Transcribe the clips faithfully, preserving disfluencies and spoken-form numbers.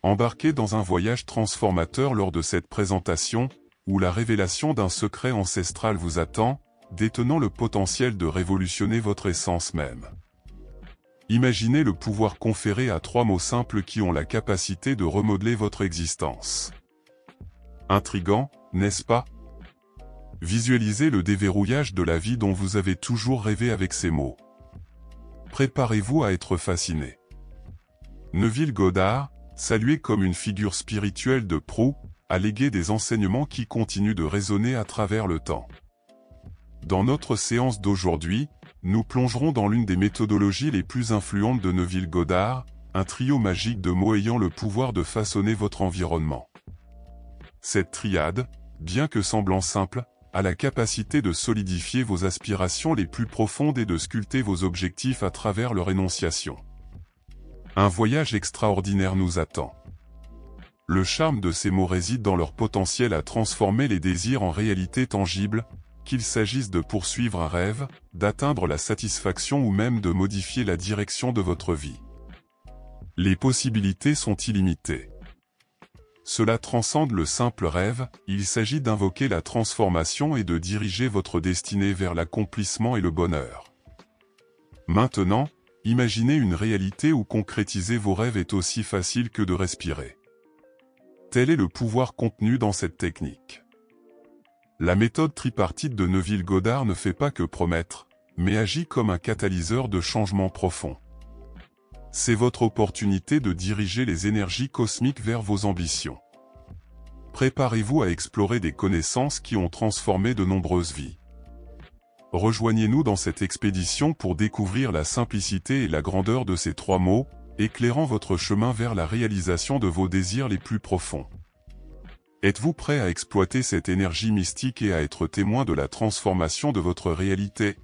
Embarquez dans un voyage transformateur lors de cette présentation, où la révélation d'un secret ancestral vous attend, détenant le potentiel de révolutionner votre essence même. Imaginez le pouvoir conféré à trois mots simples qui ont la capacité de remodeler votre existence. Intriguant, n'est-ce pas? Visualisez le déverrouillage de la vie dont vous avez toujours rêvé avec ces mots. Préparez-vous à être fasciné. Neville Goddard, salué comme une figure spirituelle de proue, a légué des enseignements qui continuent de résonner à travers le temps. Dans notre séance d'aujourd'hui, nous plongerons dans l'une des méthodologies les plus influentes de Neville Goddard, un trio magique de mots ayant le pouvoir de façonner votre environnement. Cette triade, bien que semblant simple, a la capacité de solidifier vos aspirations les plus profondes et de sculpter vos objectifs à travers leur énonciation. Un voyage extraordinaire nous attend. Le charme de ces mots réside dans leur potentiel à transformer les désirs en réalité tangible, qu'il s'agisse de poursuivre un rêve, d'atteindre la satisfaction ou même de modifier la direction de votre vie. Les possibilités sont illimitées. Cela transcende le simple rêve, il s'agit d'invoquer la transformation et de diriger votre destinée vers l'accomplissement et le bonheur. Maintenant, imaginez une réalité où concrétiser vos rêves est aussi facile que de respirer. Tel est le pouvoir contenu dans cette technique. La méthode tripartite de Neville Goddard ne fait pas que promettre, mais agit comme un catalyseur de changement profond. C'est votre opportunité de diriger les énergies cosmiques vers vos ambitions. Préparez-vous à explorer des connaissances qui ont transformé de nombreuses vies. Rejoignez-nous dans cette expédition pour découvrir la simplicité et la grandeur de ces trois mots, éclairant votre chemin vers la réalisation de vos désirs les plus profonds. Êtes-vous prêt à exploiter cette énergie mystique et à être témoin de la transformation de votre réalité?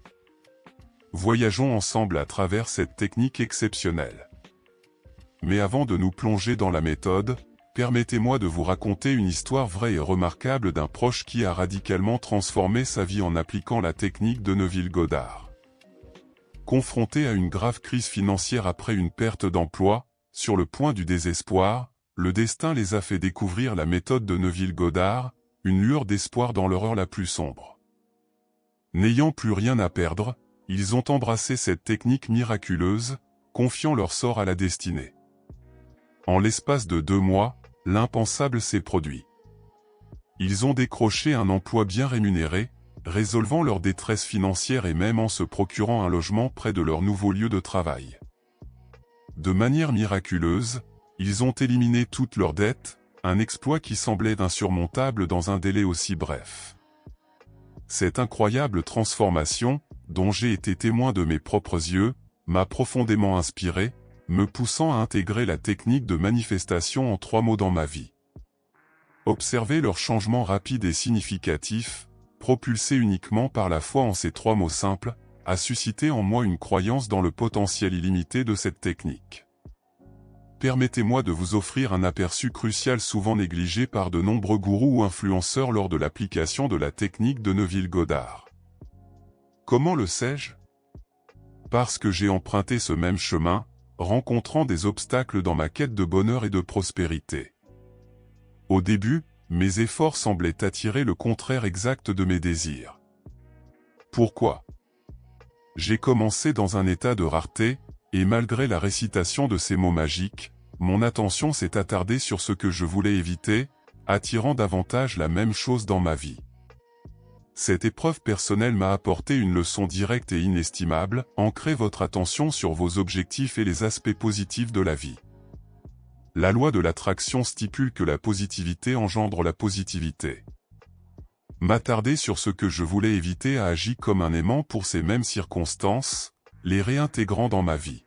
Voyageons ensemble à travers cette technique exceptionnelle. Mais avant de nous plonger dans la méthode, permettez-moi de vous raconter une histoire vraie et remarquable d'un proche qui a radicalement transformé sa vie en appliquant la technique de Neville Goddard. Confronté à une grave crise financière après une perte d'emploi, sur le point du désespoir, le destin les a fait découvrir la méthode de Neville Goddard, une lueur d'espoir dans leur heure la plus sombre. N'ayant plus rien à perdre, ils ont embrassé cette technique miraculeuse, confiant leur sort à la destinée. En l'espace de deux mois, l'impensable s'est produit. Ils ont décroché un emploi bien rémunéré, résolvant leur détresse financière et même en se procurant un logement près de leur nouveau lieu de travail. De manière miraculeuse, ils ont éliminé toutes leurs dettes, un exploit qui semblait insurmontable dans un délai aussi bref. Cette incroyable transformation, dont j'ai été témoin de mes propres yeux, m'a profondément inspiré, me poussant à intégrer la technique de manifestation en trois mots dans ma vie. Observer leur changement rapide et significatif, propulsé uniquement par la foi en ces trois mots simples, a suscité en moi une croyance dans le potentiel illimité de cette technique. Permettez-moi de vous offrir un aperçu crucial souvent négligé par de nombreux gourous ou influenceurs lors de l'application de la technique de Neville Goddard. Comment le sais-je? Parce que j'ai emprunté ce même chemin, rencontrant des obstacles dans ma quête de bonheur et de prospérité. Au début, mes efforts semblaient attirer le contraire exact de mes désirs. Pourquoi? J'ai commencé dans un état de rareté, et malgré la récitation de ces mots magiques, mon attention s'est attardée sur ce que je voulais éviter, attirant davantage la même chose dans ma vie. Cette épreuve personnelle m'a apporté une leçon directe et inestimable, ancrez votre attention sur vos objectifs et les aspects positifs de la vie. La loi de l'attraction stipule que la positivité engendre la positivité. M'attarder sur ce que je voulais éviter a agi comme un aimant pour ces mêmes circonstances, les réintégrant dans ma vie.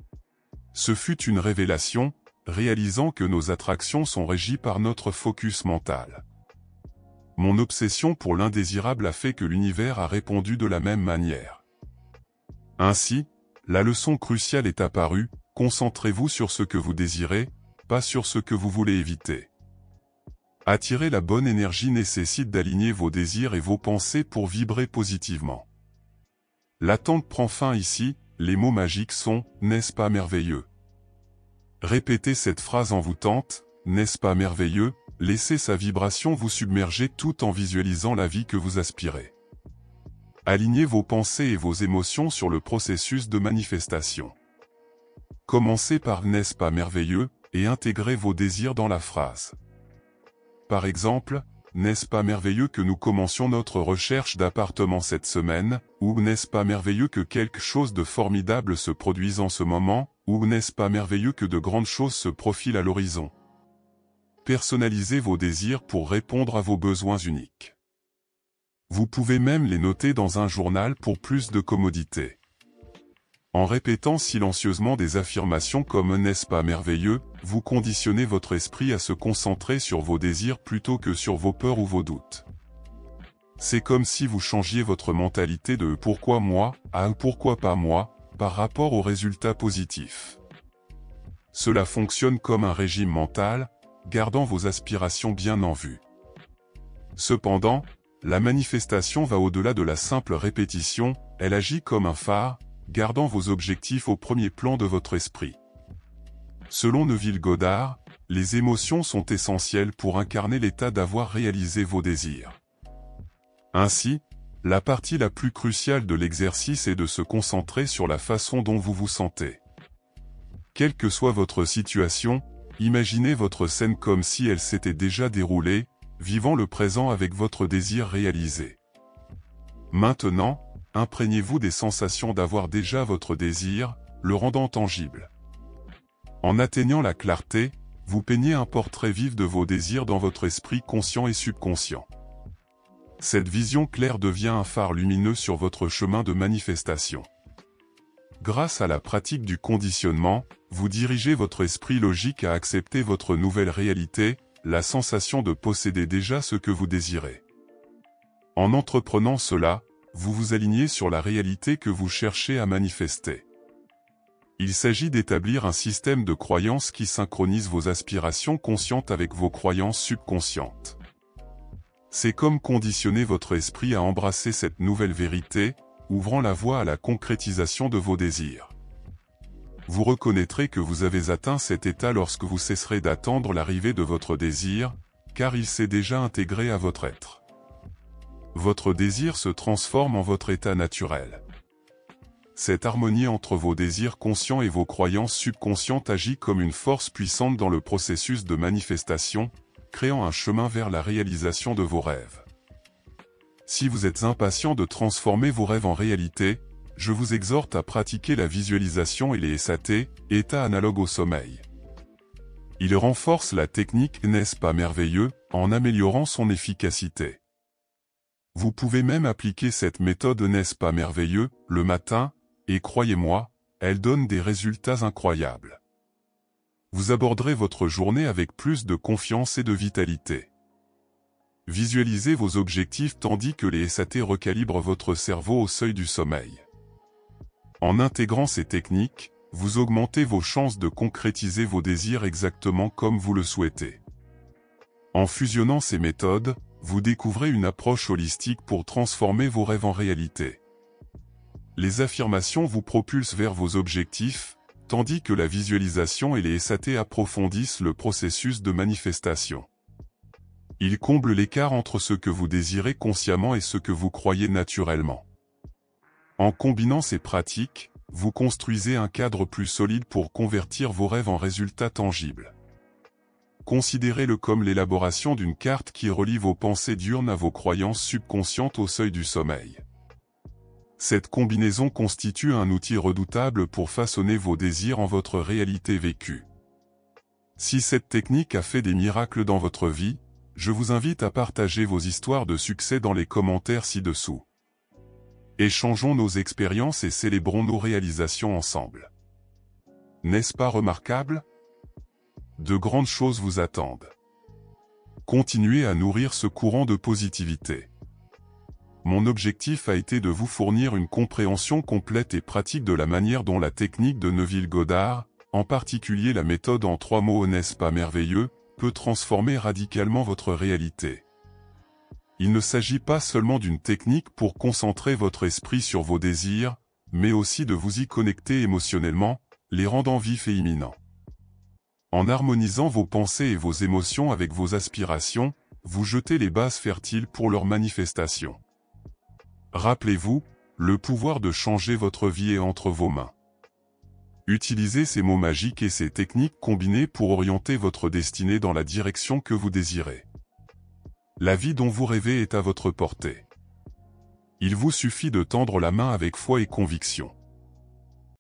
Ce fut une révélation, réalisant que nos attractions sont régies par notre focus mental. Mon obsession pour l'indésirable a fait que l'univers a répondu de la même manière. Ainsi, la leçon cruciale est apparue, concentrez-vous sur ce que vous désirez, pas sur ce que vous voulez éviter. Attirer la bonne énergie nécessite d'aligner vos désirs et vos pensées pour vibrer positivement. L'attente prend fin ici, les mots magiques sont, n'est-ce pas merveilleux? Répétez cette phrase envoûtante, n'est-ce pas merveilleux? Laissez sa vibration vous submerger tout en visualisant la vie que vous aspirez. Alignez vos pensées et vos émotions sur le processus de manifestation. Commencez par « n'est-ce pas merveilleux ?» et intégrez vos désirs dans la phrase. Par exemple, « n'est-ce pas merveilleux que nous commencions notre recherche d'appartement cette semaine ?» ou « n'est-ce pas merveilleux que quelque chose de formidable se produise en ce moment ?» ou « n'est-ce pas merveilleux que de grandes choses se profilent à l'horizon ?» Personnalisez vos désirs pour répondre à vos besoins uniques. Vous pouvez même les noter dans un journal pour plus de commodité. En répétant silencieusement des affirmations comme « n'est-ce pas merveilleux ?» vous conditionnez votre esprit à se concentrer sur vos désirs plutôt que sur vos peurs ou vos doutes. C'est comme si vous changiez votre mentalité de « pourquoi moi » à « pourquoi pas moi » par rapport aux résultats positifs. Cela fonctionne comme un régime mental, gardant vos aspirations bien en vue. Cependant, la manifestation va au-delà de la simple répétition, elle agit comme un phare, gardant vos objectifs au premier plan de votre esprit. Selon Neville Goddard, les émotions sont essentielles pour incarner l'état d'avoir réalisé vos désirs. Ainsi, la partie la plus cruciale de l'exercice est de se concentrer sur la façon dont vous vous sentez. Quelle que soit votre situation, imaginez votre scène comme si elle s'était déjà déroulée, vivant le présent avec votre désir réalisé. Maintenant, imprégnez-vous des sensations d'avoir déjà votre désir, le rendant tangible. En atteignant la clarté, vous peignez un portrait vif de vos désirs dans votre esprit conscient et subconscient. Cette vision claire devient un phare lumineux sur votre chemin de manifestation. Grâce à la pratique du conditionnement, vous dirigez votre esprit logique à accepter votre nouvelle réalité, la sensation de posséder déjà ce que vous désirez. En entreprenant cela, vous vous alignez sur la réalité que vous cherchez à manifester. Il s'agit d'établir un système de croyances qui synchronise vos aspirations conscientes avec vos croyances subconscientes. C'est comme conditionner votre esprit à embrasser cette nouvelle vérité, ouvrant la voie à la concrétisation de vos désirs. Vous reconnaîtrez que vous avez atteint cet état lorsque vous cesserez d'attendre l'arrivée de votre désir, car il s'est déjà intégré à votre être. Votre désir se transforme en votre état naturel. Cette harmonie entre vos désirs conscients et vos croyances subconscientes agit comme une force puissante dans le processus de manifestation, créant un chemin vers la réalisation de vos rêves. Si vous êtes impatient de transformer vos rêves en réalité, je vous exhorte à pratiquer la visualisation et les S A T, états analogues au sommeil. Il renforce la technique « n'est-ce pas merveilleux » en améliorant son efficacité. Vous pouvez même appliquer cette méthode « n'est-ce pas merveilleux » le matin, et croyez-moi, elle donne des résultats incroyables. Vous aborderez votre journée avec plus de confiance et de vitalité. Visualisez vos objectifs tandis que les S A T recalibrent votre cerveau au seuil du sommeil. En intégrant ces techniques, vous augmentez vos chances de concrétiser vos désirs exactement comme vous le souhaitez. En fusionnant ces méthodes, vous découvrez une approche holistique pour transformer vos rêves en réalité. Les affirmations vous propulsent vers vos objectifs, tandis que la visualisation et les S A T approfondissent le processus de manifestation. Ils comblent l'écart entre ce que vous désirez consciemment et ce que vous croyez naturellement. En combinant ces pratiques, vous construisez un cadre plus solide pour convertir vos rêves en résultats tangibles. Considérez-le comme l'élaboration d'une carte qui relie vos pensées diurnes à vos croyances subconscientes au seuil du sommeil. Cette combinaison constitue un outil redoutable pour façonner vos désirs en votre réalité vécue. Si cette technique a fait des miracles dans votre vie, je vous invite à partager vos histoires de succès dans les commentaires ci-dessous. Échangeons nos expériences et célébrons nos réalisations ensemble. N'est-ce pas remarquable? De grandes choses vous attendent. Continuez à nourrir ce courant de positivité. Mon objectif a été de vous fournir une compréhension complète et pratique de la manière dont la technique de Neville Goddard, en particulier la méthode en trois mots « n'est-ce pas merveilleux », peut transformer radicalement votre réalité. Il ne s'agit pas seulement d'une technique pour concentrer votre esprit sur vos désirs, mais aussi de vous y connecter émotionnellement, les rendant vifs et imminents. En harmonisant vos pensées et vos émotions avec vos aspirations, vous jetez les bases fertiles pour leur manifestation. Rappelez-vous, le pouvoir de changer votre vie est entre vos mains. Utilisez ces mots magiques et ces techniques combinées pour orienter votre destinée dans la direction que vous désirez. La vie dont vous rêvez est à votre portée. Il vous suffit de tendre la main avec foi et conviction.